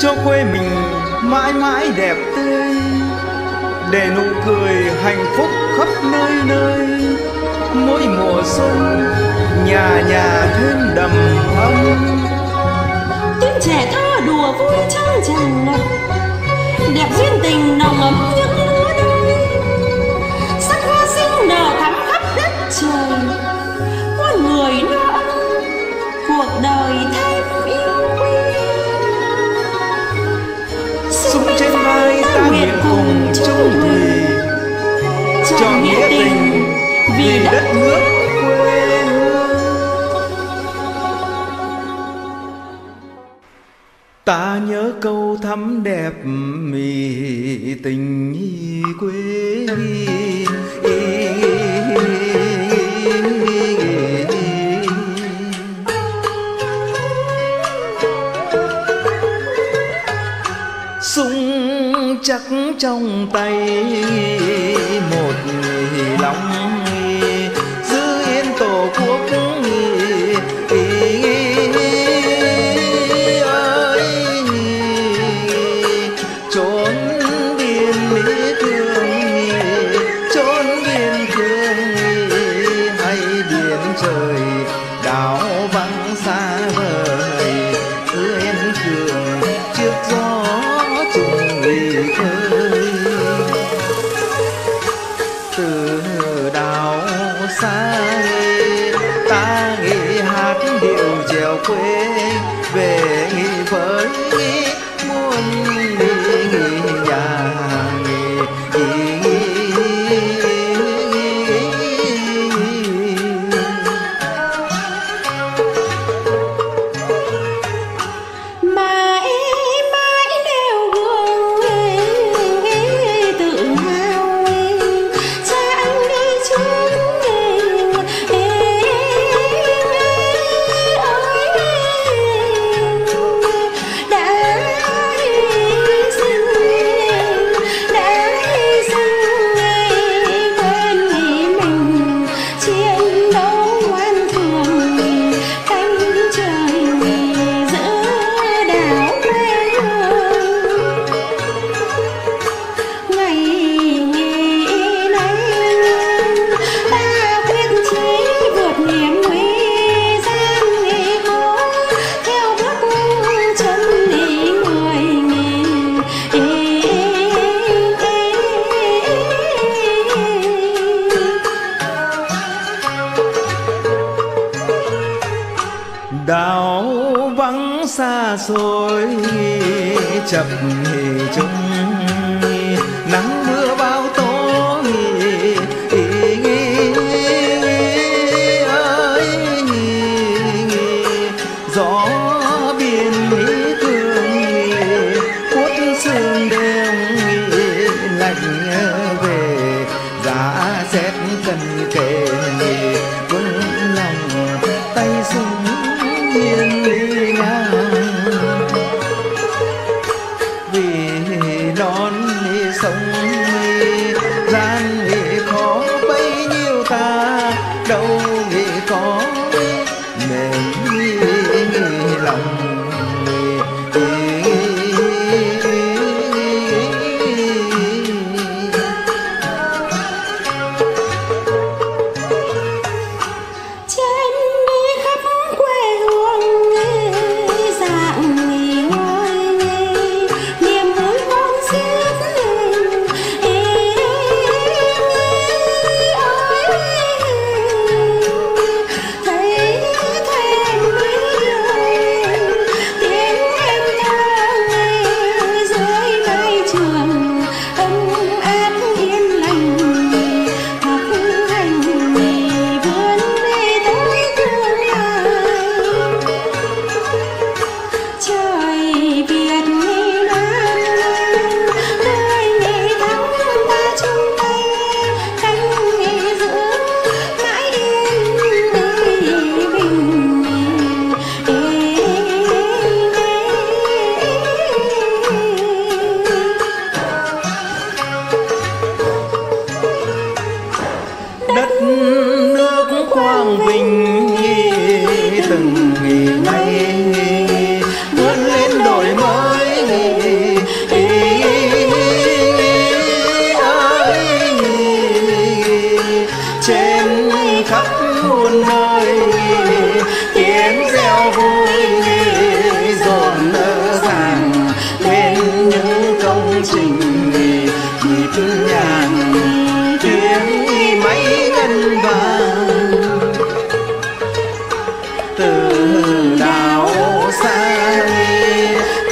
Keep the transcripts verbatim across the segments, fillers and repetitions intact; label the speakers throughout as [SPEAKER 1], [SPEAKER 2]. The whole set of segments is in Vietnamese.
[SPEAKER 1] cho quê mình mãi mãi đẹp tươi, để nụ cười hạnh phúc khắp nơi nơi. Mỗi mùa xuân nhà nhà thêm đầm ấm,
[SPEAKER 2] tiếng trẻ thơ đùa vui trong tràn ngập, đẹp duyên tình nồng ấm những lứa đôi. Sắc hoa xinh nở thắm khắp đất trời, con người no ấm, cuộc đời thêm yêu quý.
[SPEAKER 1] súng trên vai ta nguyện cùng chung thủy, trọn nghĩa tình vì đất nước quê hương. Ta nhớ câu thắm đẹp mì tình quê. Súng chắc trong tay một lòng giữ yên tổ quốc ơi. Chốn biên cương, chốn biên cương hay biển trời đảo vắng xa vời, yên cường trước gió chung người khơi. Từ đảo xa ta nghĩ hát điệu chèo quê, về nghĩ với muôn nhà đảo vắng xa xôi chập chung nắng mưa bao tố ơi. Gió biên cương cuốt sương đêm lạnh về, giá rét cần kề vững lòng tay súng yên ngang vì non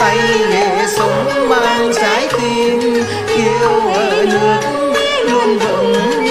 [SPEAKER 1] hãy sống mang trái tim yêu ở nước luôn vững